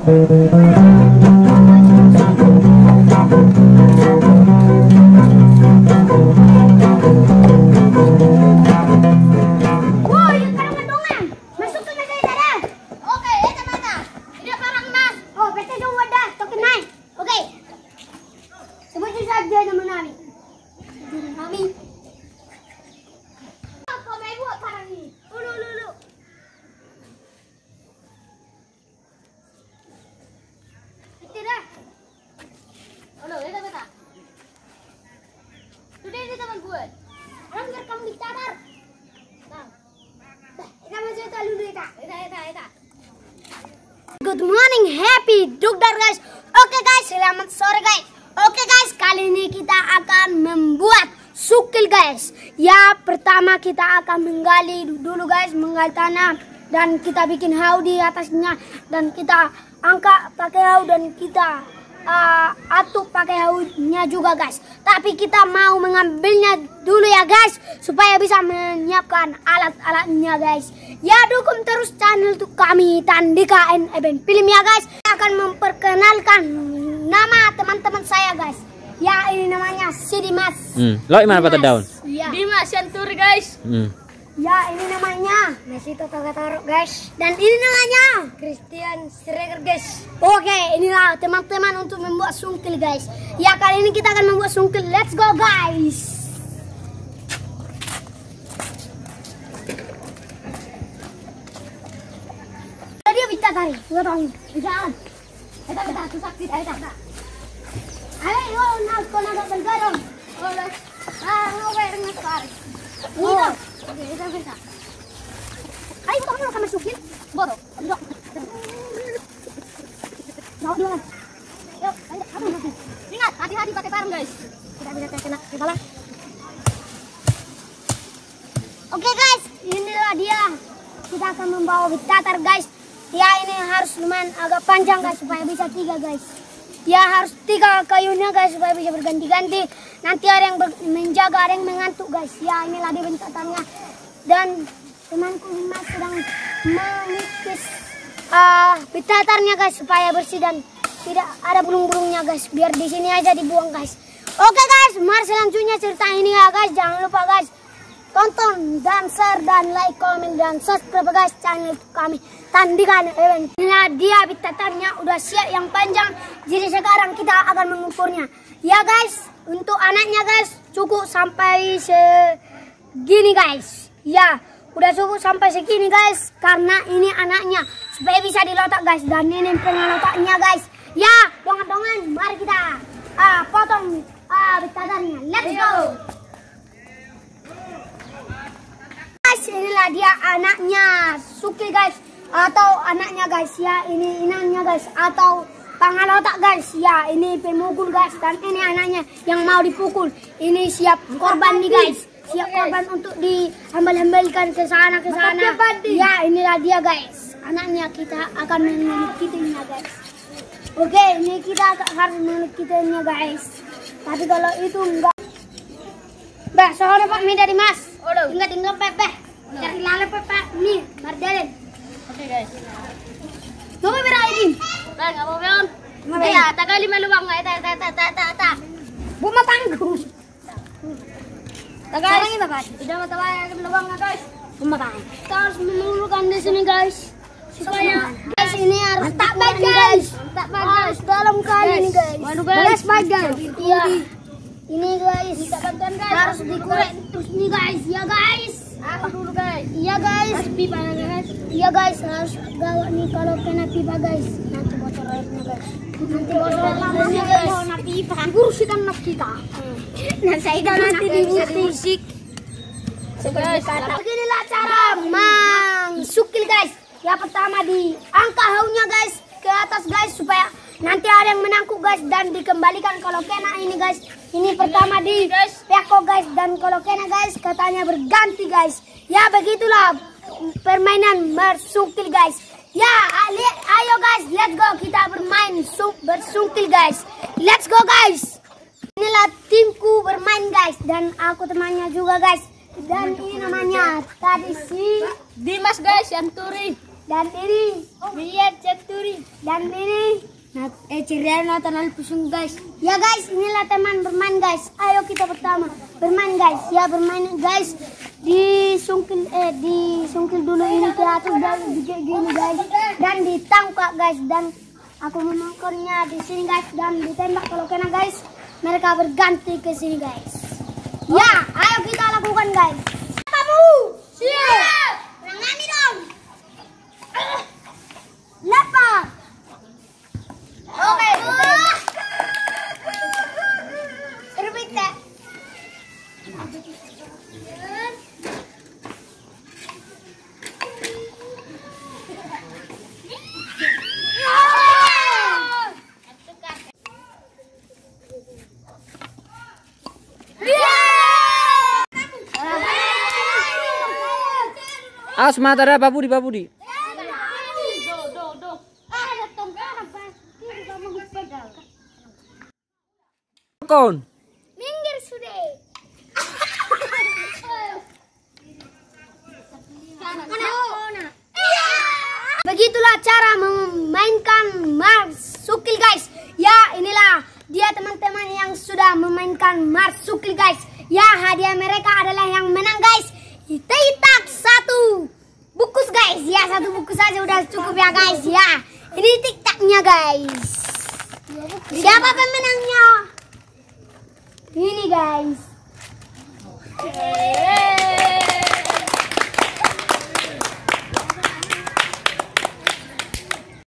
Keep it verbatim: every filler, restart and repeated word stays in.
Good morning, happy Dugdar guys. Oke guys, selamat sore guys. Oke guys, kali ini kita akan membuat sukil guys. Ya, pertama kita akan menggali dulu guys, menggali tanah dan kita bikin hau di atasnya dan kita angkat pakai hau dan kita uh, atuk pakai haunya juga guys. Tapi kita mau mengambilnya dulu ya guys, supaya bisa menyiapkan alat-alatnya guys. Ya, dukung terus channel tuh kami Tandika and Event Film ya guys. Saya akan memperkenalkan nama teman-teman saya guys. Ya, ini namanya si Dimas. Hmm. Lo mana patah daun? Ya. Dimas Santuri guys. Hmm. Ya, ini namanya Mesito Tagataro guys. Dan ini namanya Christian Schreger guys. Oke, inilah teman-teman untuk membuat sungkil guys. Ya, kali ini kita akan membuat sungkil. Let's go guys. Dia bisa tarik, gua tahu. Jangan. Kita kita susah kita kita. Ayo, yo, nak kau nak bergarong. Oleh, ah, ngower ngasar. Ini. Oke, kita bisa. Ayo, kita mau kamar sukil. Boro. Dok. Mau dulu. Yuk, ayo, aduh, nanti. Ingat, hati-hati pakai sarung guys. Kita bisa kena kepala. Oke guys, inilah dia. Kita akan membawa bitatar guys. Ya, ini harus lumayan agak panjang guys supaya bisa tiga guys. Ya, harus tiga kayunya guys supaya bisa berganti-ganti. Nanti ada yang menjaga, ada yang mengantuk guys. Ya, inilah dia bentatannya. Dan temanku Mas sedang menipis uh, betatarnya guys supaya bersih dan tidak ada bulung-bulungnya guys. Biar di sini aja dibuang guys. Oke guys, mari selanjutnya cerita ini ya guys. Jangan lupa guys, tonton dan share dan like, komen dan subscribe guys channel kami Tandika Event. Nah, dia bitatarnya udah siap yang panjang. Jadi sekarang kita akan mengukurnya. Ya guys, untuk anaknya guys cukup sampai segini guys. Ya, udah cukup sampai segini guys karena ini anaknya supaya bisa dilotak guys dan ini pengelotaknya guys. Ya, dongan-dongan mari kita ah potong ah bitatarnya. Let's go. Guys, inilah dia anaknya sukil guys atau anaknya guys ya, ini inangnya guys atau pangalotak guys ya, ini pemukul guys dan ini anaknya yang mau dipukul. Ini siap korban nih guys, siap korban untuk dihambal-hambalkan ke sana ke sana. Ya, inilah dia guys, anaknya kita akan menikmatinya guys. Oke, ini kita harus menikmatinya guys. Tapi kalau itu enggak, Mbak, soalnya Pak Mie dari Mas. Tinggal tinggal pepe. Cari lale pepe nih, marjalin. Oke guys. Coba berain. Bang, apa bang? Ya, tagal lima luang nggak? Ta ta ta ta ta ta. Buma tanggung. Tagal ini bapak. Tidak mau tahu yang luang nggak guys? Buma tanggung. Kita harus menurunkan di sini guys. Supaya guys ini harus tak baik guys. Tak bagus. Dalam kali ini guys. Waduh guys. Baik guys. Iya. Ini guys. Kita bantuan guys. Harus dikorek terus nih guys. Ya guys. Apa dulu guys? Iya guys. Pipa guys. Iya guys, harus gawat nih kalau kena pipa guys. Nanti bocor airnya guys. Nanti bocor airnya guys. Kena pipa. Dibersihkan mas kita. Nah, saya kan nanti dibersih. Guys, beginilah cara mang sukil guys. Ya, pertama diangkat haunya guys ke atas guys supaya nanti ada yang menangkuk guys dan dikembalikan kalau kena ini guys. Ini pertama di peko guys dan kalau kena guys katanya berganti guys. Ya, begitulah permainan bersungkil guys. Ya, ayo guys, let's go kita bermain bersungkil guys. Let's go guys. Inilah timku bermain guys dan aku temannya juga guys. Dan ini namanya tadi si Dimas guys, Santuri. Dan ini lihat Ceturi. Dan ini nah, eh Cirian Nathan Pusung guys. Ya guys, inilah teman bermain guys. Ayo kita pertama bermain guys. Ya bermain guys. Disungkil eh disungkil dulu ini ke atas dan gini guys. Dan ditangkap guys dan aku memangkornya di sini guys dan ditembak kalau kena guys. Mereka berganti ke sini guys. Ya, ayo kita lakukan guys. Kamu siap. Rangani dong. Lepas. Oke. Repeat that. Awas mata dah babudi babudi. Kon. Minggir sudah. Begitulah cara memainkan marsukil guys. Ya inilah dia teman-teman yang sudah memainkan marsukil guys. Ya hadiah mereka adalah yang menang guys. Hitak satu bukus guys. Ya satu bukus saja udah cukup ya guys. Ya ini tiktaknya guys. Siapa pemenangnya? Ini guys.